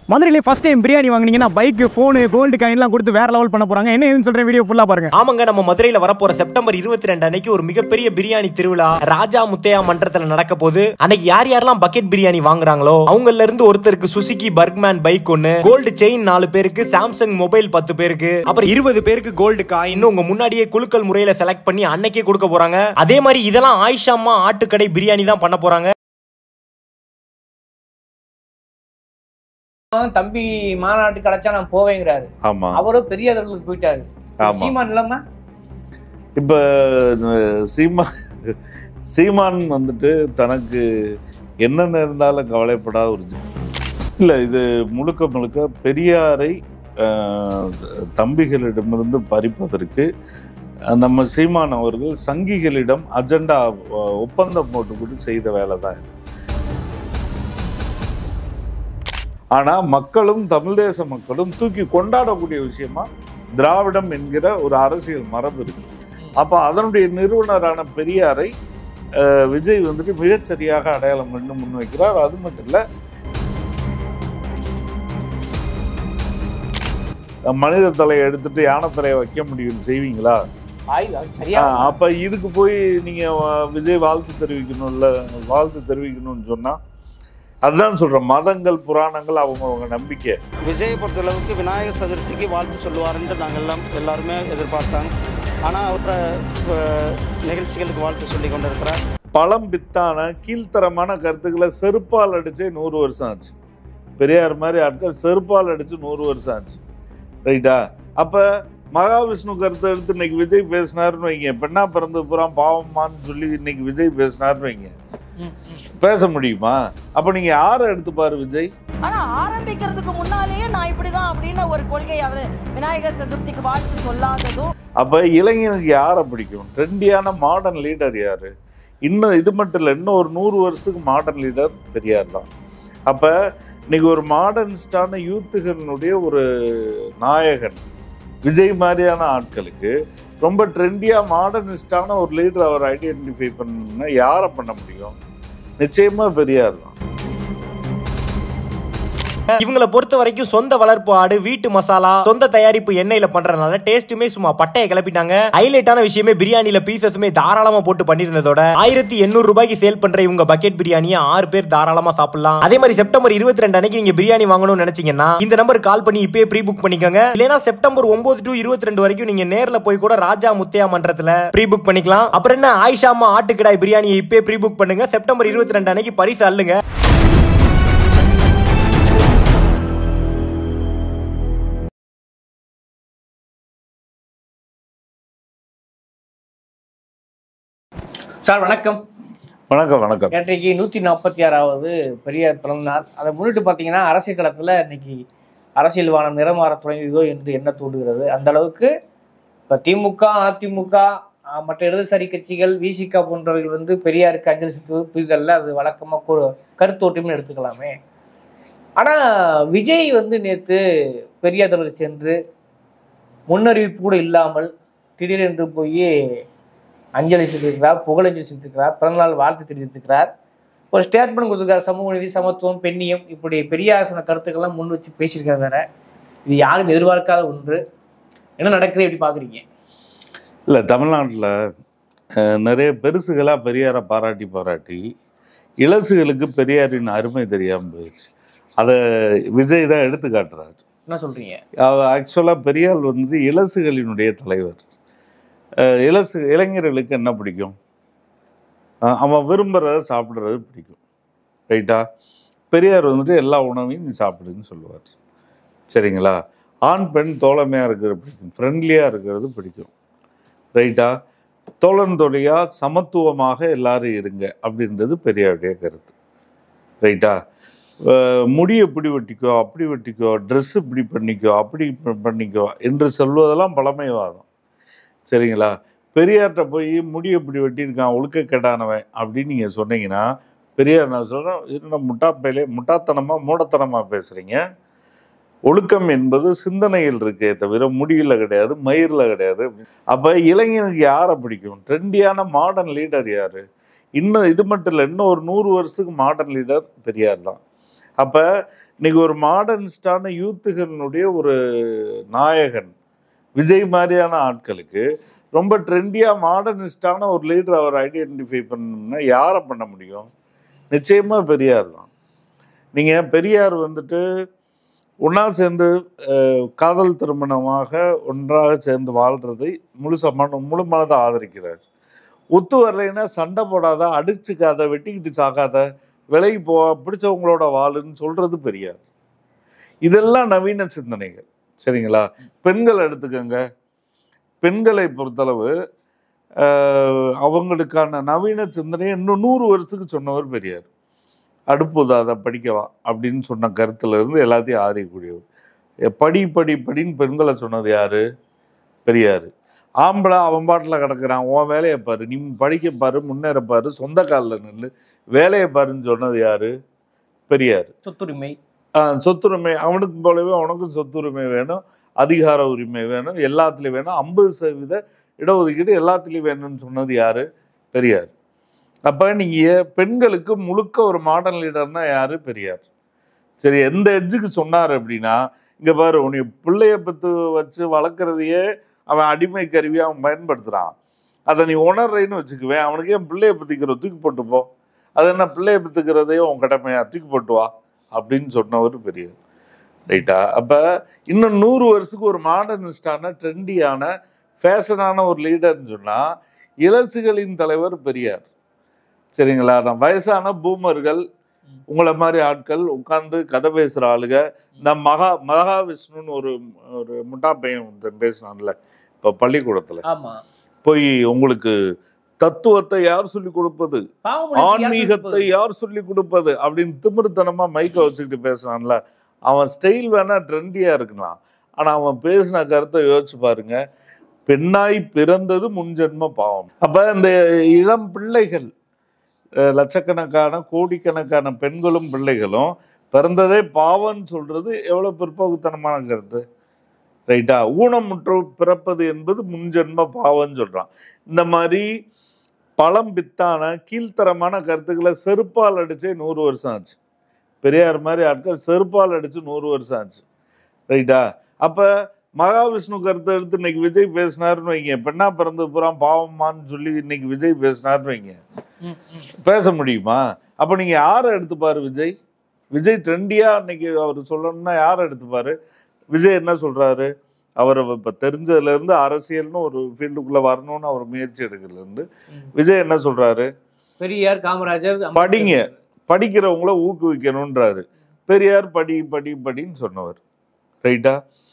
மதுரையிலே first time biryani வாங்குனீங்கன்னா bike, phone, gold காயின்லாம் கொடுத்து வேற லெவல் பண்ண போறாங்க. என்ன ஏதுன்னு சொல்றேன், வீடியோ ஃபுல்லா பாருங்க. ஆமாங்க, நம்ம மதுரையில வரப்போற செப்டம்பர் 22 அன்னைக்கு ஒரு மிகப்பெரிய பிரியாணி திருவிழா ராஜா முத்தையா மன்றத்துல நடக்க போது. அன்னைக்கு யார் யாரெல்லாம் பக்கெட் பிரியாணி வாங்குறாங்களோ அவங்கல இருந்து ஒருத்தருக்கு சுசுகி பர்க்மேன் பைக் ஒன்னு, கோல்டு செயின் 4 பேருக்கு, சாம்சங் மொபைல் 10 பேருக்கு, அப்புறம் 20 பேருக்கு கோல்டு காயின் உங்க முன்னாடியே குலுக்கல் முறையில செலக்ட் பண்ணி அன்னைக்கே கொடுக்க போறாங்க. அதே மாதிரி இதெல்லாம் ஆயிஷாமா ஆட்டுக்கடை பிரியாணி தான் பண்ண போறாங்க. தம்பி மாநாட்டு கிடைச்சா நான் போவேங்கிறாரு. ஆமா, அவரும் பெரிய அளவுக்கு போயிட்டாரு. சீமான் இல்லாம இப்ப சீமான் வந்துட்டு தனக்கு என்னென்ன இருந்தாலும் கவலைப்படாத ஒரு இல்ல. இது முழுக்க முழுக்க பெரியாரை தம்பிகளிடமிருந்து பறிப்பதற்கு நம்ம சீமான் அவர்கள் சங்கிகளிடம் அஜெண்டா ஒப்பந்தம் போட்டுக்கிட்டு செய்த வேலை தான் இது. ஆனா மக்களும் தமிழ் தேச மக்களும் தூக்கி கொண்டாடக்கூடிய விஷயமா திராவிடம் என்கிற ஒரு அரசியல் மரபு இருக்கு. அப்ப அதனுடைய நிறுவனரான பெரியாரை விஜய் வந்துட்டு மிகச்சரியாக அடையாளம் கண்டு முன்வைக்கிறார். அது மட்டும் இல்ல, மனித தலையை எடுத்துட்டு யானை தலையை வைக்க முடியும் செய்வீங்களா? அப்ப இதுக்கு போய் நீங்க விஜய் வாழ்த்து தெரிவிக்கணும்னு சொன்னா அதுதான் சொல்றேன். மதங்கள், புராணங்கள் அவங்க நம்பிக்கை. விஜயை பொறுத்தளவுக்கு விநாயகர் சதுர்த்திக்கு வாழ்த்து சொல்லுவாருன்ட்டு நாங்கள் எல்லாருமே எதிர்பார்த்தாங்க. ஆனால் அவற்ற நிகழ்ச்சிகளுக்கு வாழ்த்து சொல்லி கொண்டிருக்கிறார். பழம் பித்தான கீழ்த்தரமான கருத்துக்களை செருப்பால் அடிச்சு 100 வருஷம் ஆச்சு. பெரியார் மாதிரி ஆட்கள் செருப்பால் அடிச்சு 100 வருஷம் ஆச்சு. ரைட்டா? அப்ப மகாவிஷ்ணு கருத்தை எடுத்து இன்னைக்கு விஜய் பேசினாருன்னு வைங்க, பெண்ணா பிறந்து புறம் பாவமான்னு சொல்லி இன்னைக்கு விஜய் பேசினாருன்னு வைங்க, பேச முடியுமா? அப்ப நீங்க யாரை எடுத்து பாரு விஜய். ஆனா ஆரம்பிக்கிறதுக்கு முன்னாலேயே நான் இப்படிதான் அப்படின்னு ஒரு கொள்கை அவரு விநாயகர் சதுர்த்திக்கு வாழ்த்து சொல்லாததும். அப்ப இளைஞனுக்கு யாரை பிடிக்கும்? ட்ரெண்டியான மாடர்ன் லீடர் யாரு? இன்னும் இது மட்டும் இல்லை, இன்னும் ஒரு 100 வருஷத்துக்கு மாடர்ன் லீடர் பெரியார் தான். அப்ப இன்னைக்கு ஒரு மாடர்னிஸ்டான யூத்துகளினுடைய ஒரு நாயகன் விஜய் மாதிரியான ஆட்களுக்கு ரொம்ப ட்ரெண்டியா மாடர்னிஸ்டான ஒரு லீடர் அவர் ஐடென்டிஃபை பண்ண யாரை பண்ண முடியும்? நிச்சயமா பெரியார் தான். இவங்களை பொறுத்த வரைக்கும் சொந்த வளர்ப்பு ஆடு, வீட்டு மசாலா, சொந்த தயாரிப்பு எண்ணெயில பண்றதுனால டேஸ்ட்டுமே சும்மா பட்டையை கிளப்பிட்டாங்க. ஹைலைட்டான விஷயமே பிரியாணியில பீசஸுமே தாராளமா போட்டு பண்ணிருந்ததோட 1800 ரூபாய்க்கு சேல் பண்ற இவங்க பக்கெட் பிரியாணியை 6 பேர் தாராளமா சாப்பிடலாம். அதே மாதிரி செப்டம்பர் 22 அன்னைக்கு நீங்க பிரியாணி வாங்கணும்னு நினைச்சீங்கன்னா இந்த நம்பருக்கு கால் பண்ணி இப்பயே ப்ரீ புக் பண்ணிக்கோங்க. இல்லைன்னா செப்டம்பர் 9 to 22 வரைக்கும் நீங்க நேர்ல போய் கூட ராஜா முத்தையா மன்றத்துல ப்ரீ புக் பண்ணிக்கலாம். அப்புறம் என்ன, ஆயிஷாமா ஆட்டுக்கடாய் பிரியாணியை இப்பயே ப்ரீ புக் பண்ணுங்க. செப்டம்பர் 22 அன்னைக்கு பரிசு அள்ளுங்க. சார் வணக்கம். வணக்கம். வணக்கம். இன்றைக்கு 146வது பெரியார் பிறந்த நாள். அதை முன்னிட்டு பார்த்தீங்கன்னா அரசியல் களத்தில் இன்னைக்கு அரசியல் வானம் நிறமாற தொடங்கியதோ என்று என்ன தோன்றுகிறது. அந்த அளவுக்கு இப்போ திமுக, அதிமுக, மற்ற இடதுசாரி கட்சிகள், விசிக போன்றவைகள் பெரியாருக்கு அஞ்சலி செலுத்துவது புரிதல்ல, அது வழக்கமாக கருத்தோட்டம்னு எடுத்துக்கலாமே. ஆனால் விஜய் நேற்று பெரியார் தலைவர் சென்று முன்னறிவிப்பு கூட இல்லாமல் திடீரென்று போய் அஞ்சலி செலுத்திருக்கிறார், புகழஞ்சலி செலுத்திருக்கிறார், பிறந்தநாள் வாழ்த்து தெரிவித்திருக்கிறார், ஒரு ஸ்டேட்மெண்ட் கொடுத்துருக்காரு. சமூக நீதி, சமத்துவம், பெண்ணியம், இப்படி பெரியார் சொன்ன கருத்துக்கள்லாம் முன் வச்சு பேசியிருக்காரு. வேற இது யாரும் எதிர்பார்க்காத ஒன்று. என்ன நடக்குது, எப்படி பார்க்குறீங்க? இல்லை, தமிழ்நாட்டில் நிறைய பெருசுகளாக பெரியாரை பாராட்டி இளசுகளுக்கு பெரியாரின் அருமை தெரியாமல் போயிடுச்சு. அதை விஜய் தான் எடுத்து காட்டுறாரு. என்ன சொல்கிறீங்க? ஆக்சுவலாக பெரியார் இளசுகளினுடைய தலைவர். இளைஞர்களுக்கு என்ன பிடிக்கும்? அவன் விரும்புகிறத சாப்பிட்றது பிடிக்கும். ரைட்டா? பெரியார் எல்லா உணவையும் நீ சாப்பிடுன்னு சொல்லுவார். சரிங்களா? ஆண் பெண் தோழமையாக இருக்கிறது பிடிக்கும், ஃப்ரெண்ட்லியாக இருக்கிறது பிடிக்கும். ரைட்டா? தோழன் தோழியாக சமத்துவமாக எல்லாரும் இருங்க அப்படின்றது பெரியாருடைய கருத்து. ரைட்டா? முடியை இப்படி வெட்டிக்கோ, அப்படி வெட்டிக்கோ, ட்ரெஸ் இப்படி பண்ணிக்கோ, அப்படி பண்ணிக்கோ என்று சொல்வதெல்லாம் பழமைவாதம். சரிங்களா? பெரியார்கிட்ட போய் முடியை இப்படி வெட்டியிருக்கான், ஒழுக்கக்கேடானவன் அப்படின்னு நீங்கள் சொன்னீங்கன்னா பெரியார் நான் சொல்கிறேன், என்ன முட்டாத்தனமாக மூடத்தனமாக பேசுகிறீங்க. ஒழுக்கம் என்பது சிந்தனையில் இருக்கே தவிர முடியல கிடையாது, மயிரில் கிடையாது. அப்போ இளைஞனுக்கு யாரை பிடிக்கும்? ட்ரெண்டியான மாடர்ன் லீடர் யார்? இன்னும் இது மட்டும் இல்லை, இன்னும் ஒரு 100 வருஷத்துக்கு மாடர்ன் லீடர் பெரியார் தான். அப்போ இன்னைக்கு ஒரு மாடர்னிஸ்டான யூத்துகளினுடைய ஒரு நாயகன் விஜய் மாதிரியான ஆட்களுக்கு ரொம்ப ட்ரெண்டியா மாடர்னிஸ்டான ஒரு லீடர் அவர் ஐடென்டிஃபை பண்ணணும்னா யாரை பண்ண முடியும்? நிச்சயமா பெரியார் தான். நீங்க பெரியார் வந்துட்டு ஒன்னா சேர்ந்து காதல் திருமணமாக ஒன்றாக சேர்ந்து வாழ்றதை முழு மனதை ஆதரிக்கிறார். ஒத்து வரலைன்னா சண்டை போடாத, அடிச்சுக்காத, வெட்டிக்கிட்டு சாக்காத, விலைக்கு போ, பிடிச்சவங்களோட வாழுன்னு சொல்றது பெரியார். இதெல்லாம் நவீன சிந்தனைகள். சரிங்களா? பெண்கள் எடுத்துக்கங்க. பெண்களை பொறுத்தளவு அவங்களுக்கான நவீன சிந்தனையை இன்னும் 100 வருஷத்துக்கு சொன்னவர் பெரியார். அடுப்புதாத படிக்கவா அப்படின்னு சொன்ன கருத்துல இருந்து எல்லாத்தையும் ஆறியக்கூடியவர். படின்னு பெண்களை சொன்னது யாரு? பெரியார். ஆம்பளை அவன் பாட்டில் கிடக்குறான், உன் வேலையை பாரு, நீ படிக்க பாரு, முன்னேறப்பாரு, சொந்த காலில் நின்று வேலையை பாருன்னு சொன்னது யாரு? பெரியார். சொத்துரிமை. சொத்துரிமை அவனுக்கு போலவே உனக்கும் சொத்துரிமை வேணும், அதிகார உரிமை வேணும், எல்லாத்துலேயும் வேணும், 50% இடஒதுக்கீடு எல்லாத்துலேயும் வேணும்னு சொன்னது யாரு? பெரியார். அப்போ நீங்கள் பெண்களுக்கு முழுக்க ஒரு மாடர்ன் லீடர்னா யாரு? பெரியார். சரி, எந்த எட்ஜுக்கு சொன்னார் அப்படின்னா, இங்கே பாரு, உன்னை பிள்ளைய பத்து வச்சு வளர்க்குறதையே அவன் அடிமை கருவியை அவன் பயன்படுத்துகிறான், அதை நீ உணர்றேன்னு வச்சுக்குவேன், அவனுக்கு ஏன் பிள்ளைய பற்றிக்கிற தூக்கி போட்டு போ, அது என்ன பிள்ளைய பத்துக்கிறதையும் உன் கடமையா, தூக்கி போட்டு வா அப்படின்னு சொன்னவர் பெரியார். ரைட்டா? அப்போ இன்னும் 100 வருஷத்துக்கு ஒரு மாடர்னிஸ்டான ட்ரெண்டியான ஃபேஷனான ஒரு லீடர்னு சொன்னால் இளசுகளின் தலைவர் பெரியார். சரிங்களா? நான் வயசான பூமர்கள் உங்களை மாதிரி ஆட்கள் உட்கார்ந்து கதை பேசுகிற ஆளுங்க, இந்த மகாவிஷ்ணுன்னு ஒரு முட்டா பையன் பேசினான்ல இப்போ பள்ளிக்கூடத்தில், போய் உங்களுக்கு தத்துவத்தை யார் சொல்லி கொடுப்பது, ஆன்மீகத்தை யார் சொல்லி கொடுப்பது அப்படின்னு திமிருத்தனமா மைக்க வச்சுக்கிட்டு பேசுறான்ல, அவன் ஸ்டைல் வேணா ட்ரெண்டியா இருக்கலாம், ஆனா அவன் பேசின கருத்தை யோசிச்சு பாருங்க. பெண்ணாய் பிறந்தது முன்ஜென்ம பாவம். அப்ப இந்த இளம் பிள்ளைகள், லட்சக்கணக்கான கோடிக்கணக்கான பெண்களும் பிள்ளைகளும் பிறந்ததே பாவம்னு சொல்றது எவ்வளவு பிற்போக்குத்தனமான கருத்து. ரைட்டா? ஊனமுற்று பிறப்பது என்பது முன்ஜென்ம பாவம்னு சொல்றான். இந்த மாதிரி பழம் பித்தான கீழ்த்தரமான கருத்துக்களை செருப்பால் அடிச்சே 100 வருஷம் ஆச்சு. பெரியார் மாதிரி ஆட்கள் செருப்பால் அடிச்சு 100 வருஷம் ஆச்சு. ரைட்டா? அப்ப மகாவிஷ்ணு கருத்தை எடுத்து இன்னைக்கு விஜய் பேசினாருன்னு வைங்க, பெண்ணா பிறந்து பூரா பாவமான்னு சொல்லி இன்னைக்கு விஜய் பேசினாருன்னு வைங்க, பேச முடியுமா? அப்ப நீங்க யாரை எடுத்துப்பாரு? விஜய் ட்ரெண்டியா இன்னைக்கு அவர் சொல்லணும்னா யாரை எடுத்துப்பாரு? விஜய் என்ன சொல்றாரு? அவர் இப்ப தெரிஞ்சதுல இருந்து அரசியல்னு ஒரு ஃபீல்டுக்குள்ள வரணும்னு அவர் முயற்சி எடுக்கிறதுல இருந்து விஜய் என்ன சொல்றாரு? பெரியார், காமராஜர், படிங்க, படிக்கிறவங்கள ஊக்குவிக்கணும்ன்றாரு. பெரியார் படின்னு சொன்னவர். ரைட்டா?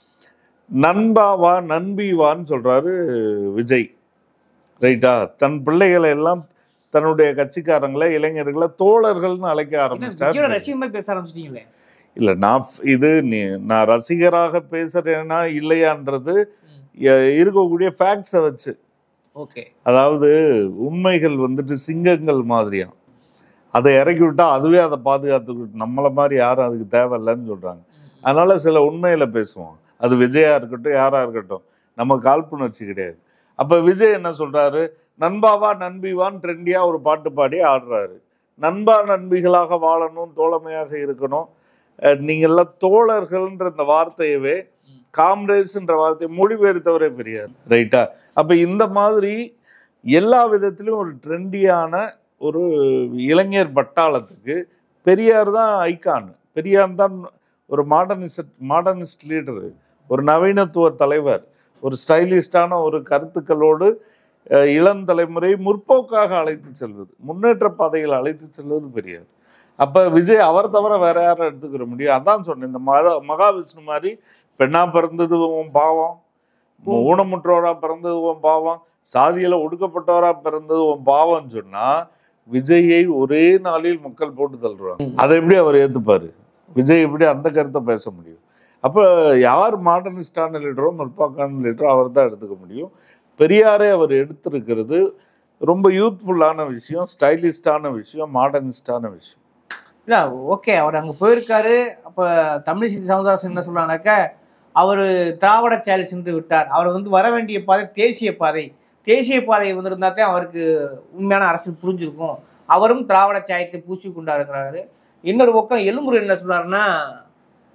நண்பாவா நண்பிவான்னு சொல்றாரு விஜய். ரைட்டா? தன் பிள்ளைகளை எல்லாம், தன்னுடைய கட்சிக்காரங்களை, இளைஞர்களை தோழர்கள்னு அழைக்க ஆரம்பிச்சிட்டாரு. இல்ல, நான் ரசிகராக பேசுறேன்னா இல்லையான்றது இருக்கக்கூடிய ஃபேக்ட்ஸை வச்சு. அதாவது உண்மைகள் வந்துட்டு சிங்கங்கள் மாதிரியா, அதை இறக்கி விட்டா அதுவே அதை பாதுகாத்துக்கிட்டு, நம்மளை மாதிரி யாரும் அதுக்கு தேவையில்லைன்னு சொல்றாங்க. அதனால சில உண்மையில பேசுவோம். அது விஜயா இருக்கட்டும், யாரா இருக்கட்டும், நம்ம காழ்ப்புணர்ச்சி கிடையாது. அப்ப விஜய் என்ன சொல்றாரு? நண்பாவா நண்பிவான் ட்ரெண்டியா ஒரு பாட்டு பாடி ஆடுறாரு. நண்பா நண்பிகளாக வாழணும், தோழமையாக இருக்கணும். நீங்கள்லாம் தோழர்கள்ன்ற இந்த வார்த்தையவே காம்ரேட்ஸ்ன்ற வார்த்தையை மொழிபெயர்த்தவரே பெரியார். ரைட்டா? அப்ப இந்த மாதிரி எல்லா விதத்திலும் ஒரு ட்ரெண்டியான ஒரு இளைஞர் பட்டாளத்துக்கு பெரியார் தான் ஐகான். பெரியார் தான் ஒரு மாடர்னிஸ்ட் லீடரு, ஒரு நவீனத்துவ தலைவர், ஒரு ஸ்டைலிஸ்டான ஒரு கருத்துக்களோடு இளம் தலைமுறை முற்போக்காக அழைத்து செல்வது, முன்னேற்ற பாதையில் அழைத்து செல்வது பெரியார். அப்ப விஜய் அவர் தவிர வேற யாரும் எடுத்துக்கிற முடியும்? அதான் சொன்னேன், இந்த மகாவிஷ்ணு மாதிரி பெண்ணா பிறந்தது உன் பாவம், ஊனமுற்றோரா பிறந்தது உன் பாவம், சாதியில ஒடுக்கப்பட்டவரா பிறந்தது உன் பாவம்னு சொன்னா விஜயை ஒரே நாளில் மக்கள் போட்டு தள்ளுறாங்க. அதை எப்படி அவர் ஏத்துப்பாரு? விஜய் எப்படி அந்த கருத்தை பேச முடியும்? அப்ப யார் மாடர்னிஸ்டான லீடரோ முற்போக்கான லீடரோ அவர் தான் எடுத்துக்க முடியும். பெரியாரே அவர் எடுத்திருக்கிறது ரொம்ப யூத்ஃபுல்லான விஷயம், ஸ்டைலிஸ்டான விஷயம், மாடர்னிஸ்டான விஷயம். இல்லை, ஓகே, அவர் அங்கே போயிருக்காரு. அப்போ தமிழிசை சவுந்தரராஜன் என்ன சொல்றாங்கனாக்கா, அவர் திராவிட செயல் சென்று விட்டார், அவர் வர வேண்டிய பாதை தேசிய பாதை வந்திருந்தாத்தான் அவருக்கு உண்மையான அரசியல் புரிஞ்சிருக்கும், அவரும் திராவிட சாயத்தை பூசி கொண்டாருக்கிறாரு. இன்னொரு பக்கம் எழும்பூர் என்ன சொல்றாருன்னா,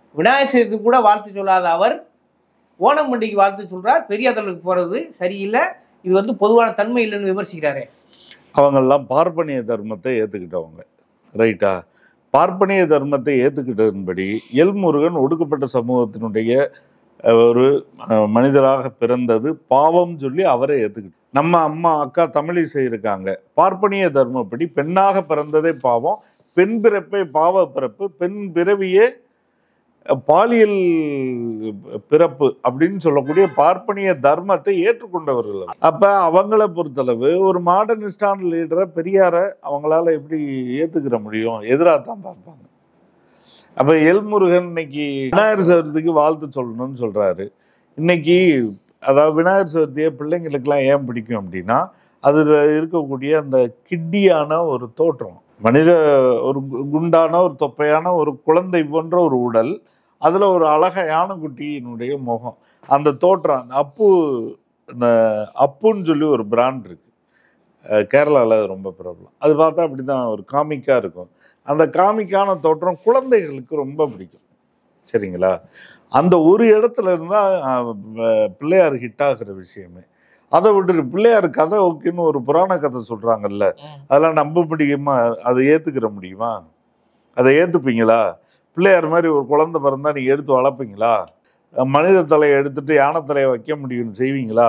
விநாயகர் சதுர்த்திக்கு கூட வாழ்த்து சொல்லாத அவர் ஓணம் பண்டிகைக்கு வாழ்த்து சொல்றார். பெரியாதலுக்கு போறது சரியில்லை, இது வந்து பொதுவான தன்மை இல்லைன்னு விமர்சிக்கிறாரே. அவங்கெல்லாம் பார்ப்பனிய தர்மத்தை ஏற்றுக்கிட்டவங்க, ரைட்டா? பார்ப்பனிய தர்மத்தை ஏற்றுக்கிட்டதன்படி எல்முருகன் ஒடுக்கப்பட்ட சமூகத்தினுடைய ஒரு மனிதராக பிறந்தது பாவம் சொல்லி அவரை ஏற்றுக்கிட்டு. நம்ம அம்மா அக்கா தமிழிசை இருக்காங்க, பார்ப்பனிய தர்மப்படி பெண்ணாக பிறந்ததே பாவம், பெண் பிறப்பே பாவ பிறப்பு, பெண் பிறவியே பாலியல் பிறப்பு அப்படின்னு சொல்லக்கூடிய பார்ப்பனிய தர்மத்தை ஏற்றுக்கொண்டவர்கள். அப்ப அவங்கள பொறுத்தளவு ஒரு மாடர்னிஸ்டான லீடரை பெரியாரை அவங்களால எப்படி ஏத்துக்கிற முடியும்? எதிராக தான் பார்ப்பாங்க. அப்ப எல்முருகன் இன்னைக்கு விநாயகர் சதுர்த்திக்கு வாழ்த்து சொல்லணும்னு சொல்றாரு. இன்னைக்கு அதாவது விநாயகர் சதுர்த்தியை பிள்ளைங்களுக்கெல்லாம் ஏன் பிடிக்கும் அப்படின்னா, அதுல இருக்கக்கூடிய அந்த கிட்டியான ஒரு தோற்றம், மனித ஒரு குண்டான ஒரு தொப்பையான ஒரு குழந்தை போன்ற ஒரு உடல், அதுல ஒரு அழக யானைக்குட்டியினுடைய முகம், அந்த தோற்றம். அந்த அப்புன்னு சொல்லி ஒரு பிராண்ட் இருக்கு கேரளாவில், ரொம்ப பிரபலம். அது பார்த்தா அப்படிதான் ஒரு காமிக்கா இருக்கும். அந்த காமிக்கான தோற்றம் குழந்தைகளுக்கு ரொம்ப பிடிக்கும், சரிங்களா? அந்த ஒரு இடத்துல இருந்தா பிள்ளையார் ஹிட் ஆகிற விஷயமே. அதை விட்டு பிள்ளையார் கதை ஓகேன்னு ஒரு புராண கதை சொல்றாங்கல்ல, அதெல்லாம் நம்ப முடியுமா? அதை ஏத்துக்கிற முடியுமா? அதை ஏத்துப்பீங்களா? பிள்ளையார் மாதிரி ஒரு குழந்தை பிறந்தா நீங்க எடுத்து வளர்ப்பீங்களா? மனித தலையை எடுத்துட்டு யானை தலையை வைக்க முடியும்னு செய்வீங்களா?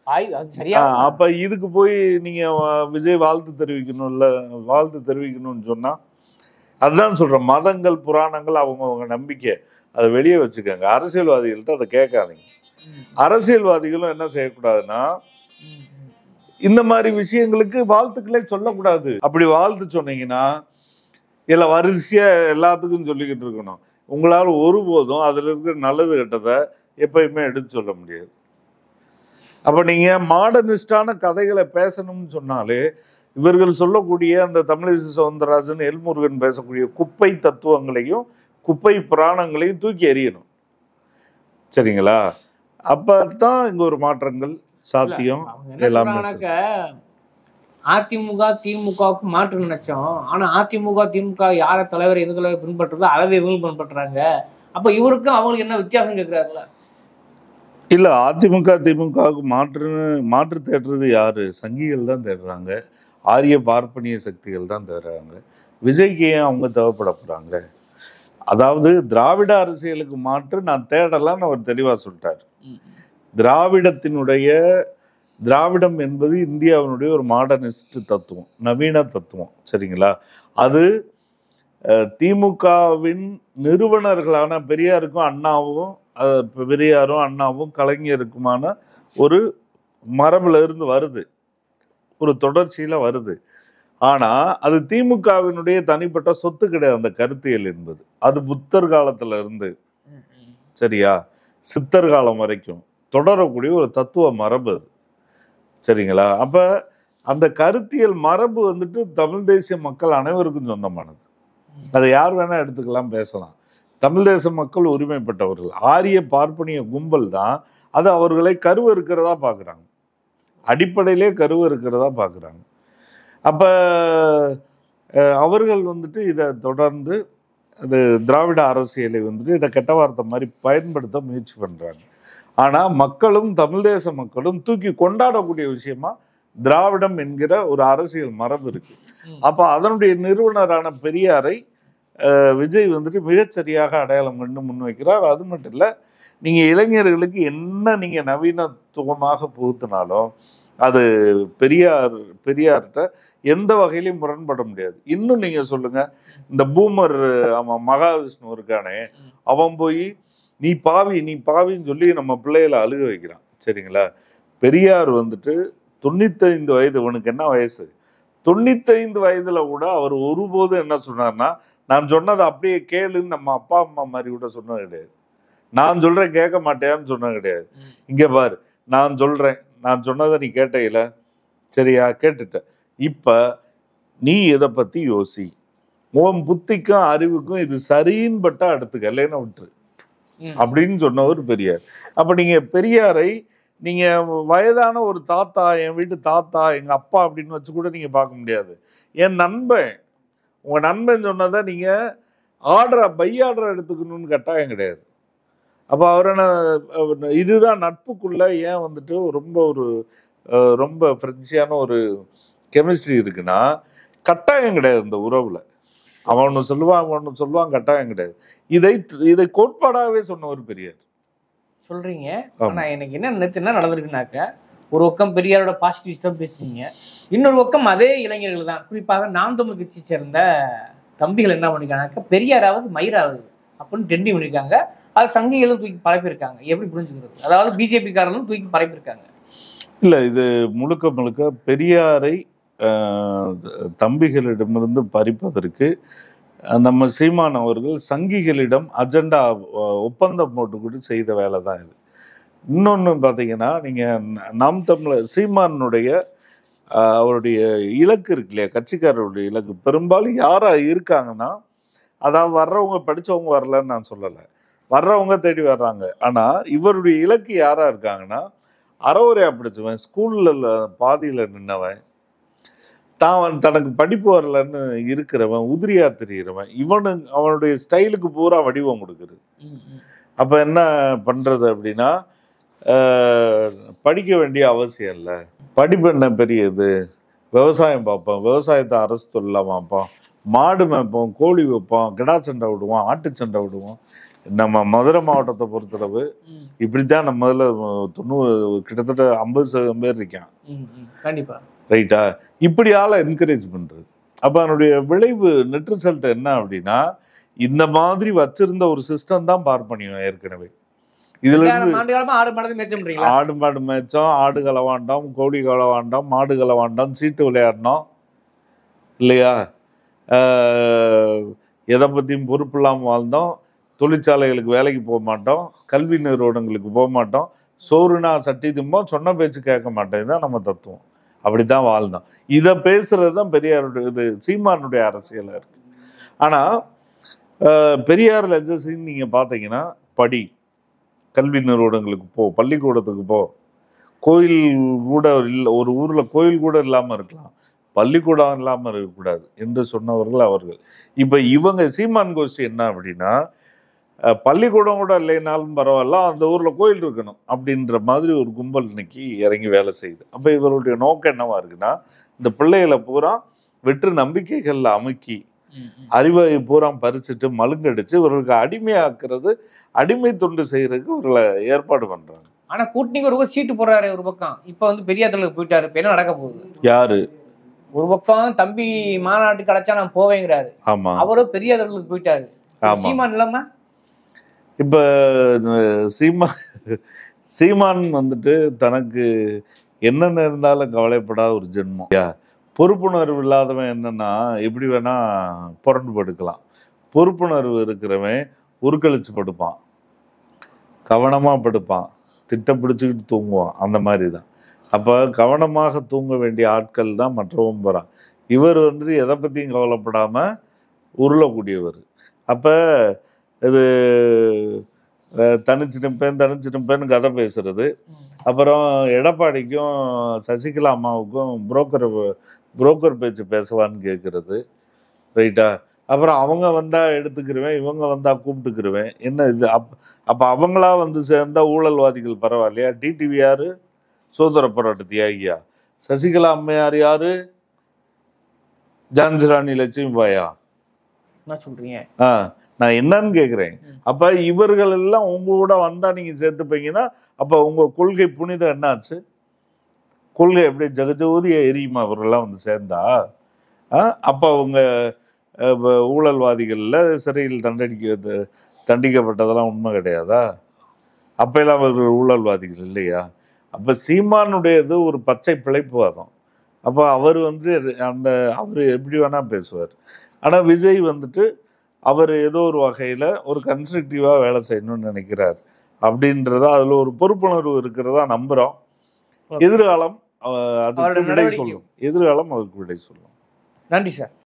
அப்ப இதுக்கு போய் நீங்க விஜய் வாழ்த்து தெரிவிக்கணும்னு சொன்னா, அதுதான் சொல்றேன், மதங்கள் புராணங்கள் அவங்க நம்பிக்கை, அதை வெளியே வச்சுக்கோங்க. அரசியல்வாதிகள்கிட்ட அதை கேட்காதீங்க. அரசியல்வாதிகளும் என்ன செய்யக்கூடாதுன்னா, இந்த மாதிரி விஷயங்களுக்கு வாழ்த்துக்களே சொல்லக்கூடாது. அப்படி வாழ்த்து சொன்னீங்கன்னா இல்ல வரிசையா எல்லாத்துக்கும் சொல்லிக்கிட்டு இருக்கணும். உங்களால் ஒருபோதும் அதுல இருக்கிற நல்லது கெட்டதை எப்பயுமே எடுத்து சொல்ல முடியாது. அப்ப நீங்க மாடர்னிஸ்டான கதைகளை பேசணும்னு சொன்னாலே இவர்கள் சொல்லக்கூடிய அந்த தமிழிசை சவுந்தரராஜன், எல்முருகன் பேசக்கூடிய குப்பை தத்துவங்களையும் குப்பை புராணங்களையும் தூக்கி எறியணும், சரிங்களா? அப்பதான் இங்க ஒரு மாற்றங்கள் சாத்தியம். எல்லாமே அதிமுக திமுகவுக்கு மாற்று நினைச்சோம், ஆனா அதிமுக திமுக யார தலைவர் எந்த தலைவர் பின்பற்றுறதோ அதை இவங்க பின்பற்றுறாங்க. அப்ப இவருக்கும் அவங்களுக்கு என்ன வித்தியாசம் கேட்கிறாருல? இல்ல, அதிமுக திமுகவுக்கு மாற்று தேடுறது யாரு? சங்கிகள் தான் தேடுறாங்க, ஆரிய பார்ப்பனிய சக்திகள் தான் தேடுறாங்க. விஜய்க்கு ஏன் அவங்க தேவைப்பட போறாங்க? அதாவது திராவிட அரசியலுக்கு மாற்று நான் தேடலான்னு அவர் தெளிவா சொல்லிட்டார். திராவிடம் என்பது இந்தியாவினுடைய ஒரு மாடர்னிஸ்ட் தத்துவம், நவீன தத்துவம், சரிங்களா? அது திமுகவின் நிறுவனர்களான பெரியாரும் அண்ணாவும் கலைஞருக்குமான ஒரு மரபுல இருந்து வருது, ஒரு தொடர்ச்சியில வருது. ஆனா அது திமுகவினுடைய தனிப்பட்ட சொத்து கிடையாது. அந்த கருத்தியல் என்பது அது புத்தர் காலத்துல இருந்து சரியா சித்தர் காலம் வரைக்கும் தொடரக்கூடிய ஒரு தத்துவ மரபு அது, சரிங்களா? அப்ப அந்த கருத்தியல் மரபு வந்துட்டு தமிழ் தேசிய மக்கள் அனைவருக்கும் சொந்தமானது. அதை யார் வேணா எடுத்துக்கலாம், பேசலாம். தமிழ் தேச மக்கள் உரிமைப்பட்டவர்கள். ஆரிய பார்ப்பனிய கும்பல் தான் அது அவர்களை கருவ இருக்கிறதா பாக்குறாங்க, அடிப்படையிலே கருவ இருக்கிறதா பாக்குறாங்க. அப்ப அவர்கள் வந்துட்டு இதை தொடர்ந்து அது திராவிட அரசியலை வந்துட்டு இதை கெட்ட வார்த்தை மாதிரி பயன்படுத்த முயற்சி பண்றாங்க. ஆனா மக்களும் தமிழ் தேச மக்களும் தூக்கி கொண்டாடக்கூடிய விஷயமா திராவிடம் என்கிற ஒரு அரசியல் மரபு இருக்கு. அப்ப அதனுடைய நிறுவனரான பெரியாரை விஜய் வந்துட்டு மிகச்சரியாக அடையாளம் கண்டு முன்வைக்கிறார். அது மட்டும் இல்ல, நீங்க இளைஞர்களுக்கு என்ன நீங்க நவீனத்துவமாக புகுத்தினாலும் அது பெரியார்கிட்ட எந்த வகையிலையும் முரண்பட முடியாது. இன்னும் நீங்க சொல்லுங்க, இந்த பூமர் அவன் மகாவிஷ்ணு இருக்கானே, அவன் போய் நீ பாவின்னு சொல்லி நம்ம பிள்ளைகளை அழுக வைக்கிறான், சரிங்களா? பெரியார் வந்துட்டு 95 வயது, உனக்கு என்ன வயசு? 95 வயதுல கூட அவர் ஒருபோதும் என்ன சொன்னார்னா, நான் சொன்னதை அப்படியே கேளுன்னு நம்ம அப்பா அம்மா மாதிரி கூட சொன்னது கிடையாது. நான் சொல்றேன் கேட்க மாட்டேன்னு சொன்னது கிடையாது. இங்க பாரு, நான் சொன்னதை நீ கேட்டையில, சரியா? கேட்டுட்ட. இப்ப நீ இதை பத்தி யோசி, உன் புத்திக்கும் அறிவுக்கும் இது சரின்னு பட்டா எடுத்துக்க, இல்லைன்னா விட்டுரு அப்படின்னு சொன்னவர் பெரியார். அப்ப நீங்க பெரியாரை நீங்க வயதான ஒரு தாத்தா, என் வீட்டு தாத்தா, எங்க அப்பா அப்படின்னு வச்சு கூட நீங்க பார்க்க முடியாது. என் நண்பன், உங்க நண்பன் சொன்னதை நீங்க பை ஆர்டர் எடுத்துக்கணும்னு கட்டாயம் கிடையாது. அப்போ அவரான இதுதான் நட்புக்குள்ள ஏன் வந்துட்டு ரொம்ப ஃப்ரெண்ட்ஸியான ஒரு கெமிஸ்ட்ரி இருக்குன்னா கட்டாயம் கிடையாது இந்த உறவுல. அவன் ஒன்று சொல்லுவான் கட்டாயம் கிடையாது. இதை கோட்பாடாகவே சொன்னவர் பெரியார். சொல்றீங்க. ஆனா எனக்கு என்ன நடந்திருக்குனாக்க, ஒரு பக்கம் பெரியாரோட பாசிட்டிவ்ஸ் தான் பேசுறீங்க, இன்னொரு பக்கம் அதே இளைஞர்கள் தான், குறிப்பாக நாம் தமிழ் கட்சி சேர்ந்த தம்பிகள் என்ன பண்ணிருக்காங்க, பெரியாராவது மயிராவது அப்படின்னு ட்ரெண்டிங் பண்ணியிருக்காங்க. அது சங்கிகளும் தூக்கி பரப்பியிருக்காங்க. எப்படி புரிஞ்சுக்கிறது? அதாவது பிஜேபி காரர்களும் தூக்கி பரப்பியிருக்காங்க. இல்லை, இது முழுக்க பெரியாரை தம்பிகளிடமிருந்து பறிப்பதற்கு நம்ம சீமான் அவர்கள் சங்கிகளிடம் அஜெண்டா ஒப்பந்தம் போட்டுக்கிட்டு செய்த வேலை தான் இது. இன்னொன்று பார்த்தீங்கன்னா, நீங்கள் நாம் தமிழர் சீமானுடைய அவருடைய இலக்கு இருக்கு இல்லையா, கட்சிக்காரருடைய இலக்கு பெரும்பாலும் யாராக இருக்காங்கன்னா, அதாவது வர்றவங்க படித்தவங்க வரலன்னு நான் சொல்லலை, வர்றவங்க தேடி வர்றாங்க. ஆனால் இவருடைய இலக்கு யாராக இருக்காங்கன்னா, அறவுரையா பிடிச்சவன், ஸ்கூலில் பாதியில் நின்னவன், தனக்கு படிப்பு வரலன்னு இருக்கிறவன், உதிரியா தெரிகிறவன், அவனுடைய ஸ்டைலுக்கு பூரா வடிவம் கொடுக்குறது. அப்போ என்ன பண்ணுறது அப்படின்னா, படிக்க வேண்டிய அவசியம் இல்லை, படிப்பு என்ன பெரியது, விவசாயம் பார்ப்போம், விவசாயத்தை அரசு தொழிலாக பார்ப்போம், மாடு மேய்ப்போம், கோழி வைப்போம், கிடா சண்டை விடுவோம், ஆட்டு சண்டை விடுவோம். நம்ம மதுரை மாவட்டத்தை பொறுத்தளவு இப்படித்தான் நம்ம கிட்டத்தட்ட 50% பேர் இருக்கான். கண்டிப்பா ரைட்டா? இப்படி ஆளை என்கரேஜ் பண்றது. அப்ப அதனுடைய விளைவு நெட் ரிசல்ட் என்ன அப்படின்னா, இந்த மாதிரி வச்சிருந்த ஒரு சிஸ்டம் தான் பார்ப்பனியும் ஏற்கனவே. இதுல ஆடு மாடு மேய்ச்சோம், ஆடு களவாண்டோம், கோழி களவாண்டோம், மாடு களவாண்டோம், சீட்டு விளையாடினோம் இல்லையா, எதை பத்தியும் பொறுப்பு இல்லாமல் வாழ்ந்தோம், தொழிற்சாலைகளுக்கு வேலைக்கு போக மாட்டோம், கல்வி நிறுவனங்களுக்கு போக மாட்டோம், சோறுனா சட்டி திம்போம், சொன்ன பேச்சு கேட்க மாட்டோம். இதுதான் நம்ம தத்துவம். அப்படித்தான் வாழ்ந்தோம். இதை பேசுறது தான் பெரியாருடைய இது சீமானுடைய அரசியலா இருக்கு. ஆனா பெரியார் லெஜசின்னு நீங்க பாத்தீங்கன்னா, படி, கல்வி நிறுவனங்களுக்கு போ, பள்ளிக்கூடத்துக்கு போ, கோயில் கூட இல்லை, ஒரு ஊர்ல கோயில் கூட இல்லாம இருக்கலாம், பள்ளிக்கூடம் இல்லாம இருக்கக்கூடாது என்று சொன்னவர்கள் அவர்கள். இப்ப இவங்க சீமான் கோஷ்டி என்ன அப்படின்னா, பள்ளிக்கூடம் கூட இல்லைனாலும் பரவாயில்ல, அந்த ஊர்ல கோயில் இருக்கணும் அப்படின்ற மாதிரி ஒரு கும்பல் இன்னைக்கு இறங்கி வேலை செய்யுது. அப்ப இவருடைய நோக்கம் என்னவா இருக்குன்னா, இந்த பிள்ளைகளை பூரா வெற்று நம்பிக்கைகள்ல அமுக்கி அறிவை பூரா பறிச்சுட்டு மழுங்கடிச்சு இவர்களுக்கு அடிமையாக்குறது, அடிமை தொண்டு செய்யறதுக்கு இவர்களை ஏற்பாடு பண்றாங்க. ஆனா கூட்டணிக்கு ஒரு சீட்டு போடுறாரு ஒரு பக்கம். இப்ப வந்து பெரியாத்தலுக்கு போயிட்டாரு. இப்ப என்ன நடக்க போகுது? யாரு ஒரு பக்கம் தம்பி மாநாட்டுக்கு அடைச்சா நான் போவேங்கிறாரு. ஆமா, அவரும் பெரியாத்தலுக்கு போயிட்டாரு. சீமான் இல்லாம இப்ப சீமான் வந்துட்டு தனக்கு என்னென்ன இருந்தாலும் கவலைப்படாத ஒரு ஜென்மம். பொறுப்புணர்வு இல்லாதவன் என்னன்னா எப்படி வேணா புரண்டு படுக்கலாம். பொறுப்புணர்வு இருக்கிறவன் உருக்களிச்சு படுப்பான், கவனமா படுப்பான், திட்ட பிடிச்சுக்கிட்டு தூங்குவான். அந்த மாதிரி தான். அப்ப கவனமாக தூங்க வேண்டிய ஆட்கள் தான் மற்றவங்க போறான். இவர் வந்துட்டு எதை பத்தியும் கவலைப்படாம உருளக்கூடியவர். அப்ப இது தனிச்சு நிற்பேன்னு கதை பேசுறது. அப்புறம் எடப்பாடிக்கும் சசிகலா அம்மாவுக்கும் புரோக்கர் பேச்சு பேசவான்னு கேட்கறது. ரைட்டா? அப்புறம் அவங்க வந்தா எடுத்துக்கிருவேன், இவங்க வந்தா கூப்பிட்டுக்கிருவேன். என்ன இது? அப்ப அவங்களா வந்து சேர்ந்தா ஊழல்வாதிகள் பரவாயில்லையா? டிடிவி யாரு? சுதந்திர போராட்ட தியாகியா? சசிகலா அம்மையார் யாரு? ஜான்சி ராணி லட்சுமி பாயா? என்ன சொல்றீங்க? நான் என்னன்னு கேக்குறேன். அப்ப இவர்கள் எல்லாம் உங்க கூட வந்தா நீங்க சேர்த்துப்பீங்கன்னா, அப்ப உங்க கொள்கை புனிதம் என்னாச்சு? கொள்கை எப்படி ஜெகஜோதியா எரியுமா இவர்கள்லாம் வந்து சேர்ந்தா? அப்ப அவங்க ஊழல்வாதிகள்ல சிறையில் தண்டிக்கப்பட்டதெல்லாம் உண்மை கிடையாதா? அப்ப எல்லாம் அவர்கள் ஊழல்வாதிகள் இல்லையா? அப்ப சீமானுடையது ஒரு பச்சை பிழைப்புவாதம். அப்ப அவர் வந்து அவர் எப்படி வேணா பேசுவார். ஆனா விஜய் வந்துட்டு அவர் ஏதோ ஒரு வகையில ஒரு கன்ஸ்ட்ரக்டிவா வேலை செய்யணும்னு நினைக்கிறார் அப்படின்றத, அதுல ஒரு பொறுப்புணர்வு இருக்கிறதா நம்புறோம். எதிர்காலம் அதுக்கு விடை சொல்லும். எதிர்காலம் அதுக்கு விடை சொல்லும். நன்றி சார்.